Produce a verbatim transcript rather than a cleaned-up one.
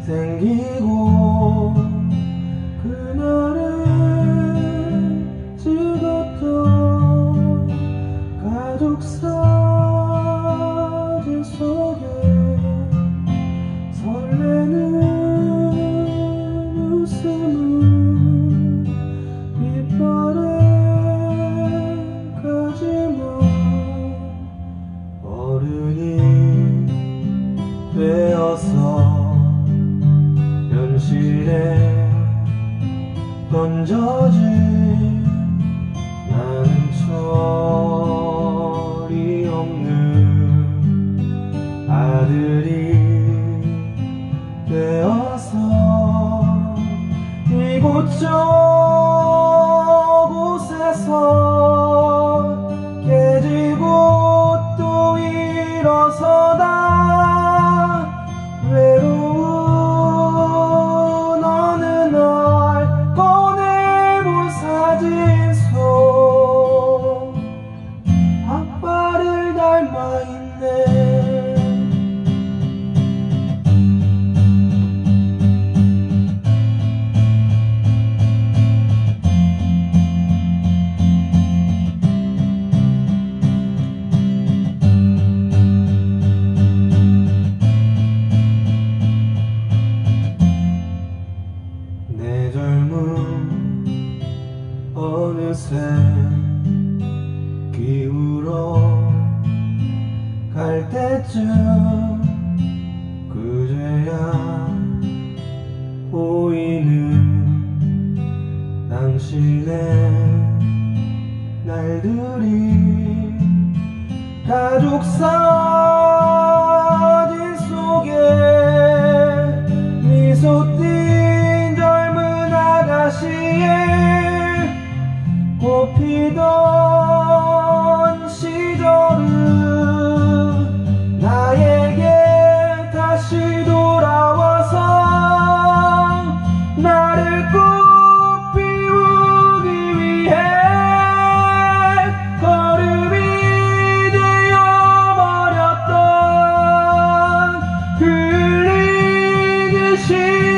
생기고 그날의 찍었던 가족 사진 속에 설레는 웃음은 빛바래 가지마. 어른이 되어서 현실에 던져진 나는 철이 없는 아들이 되어서 이곳저곳에서 깨지고 또 일어서다 외로운 어느 날 꺼내본 사진 속 아빠를 닮아있네. 내 젊음 어느새 기울어 갈 때쯤 그제야 보이는 당신의 날들이 가족 사진 속에 미소 띈 젊은 아가씨의 꽃피던 시절은 나에게 다시 돌아와서 나를 꼭 피우기 위해 걸음이 되어버렸던 흘리듯이